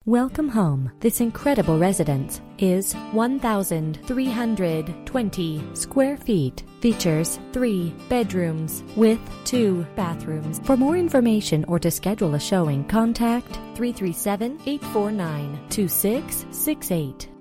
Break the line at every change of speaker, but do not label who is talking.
Welcome home. This incredible residence is 1,320 square feet. Features 3 bedrooms with 2 bathrooms. For more information or to schedule a showing, contact 337-849-2668.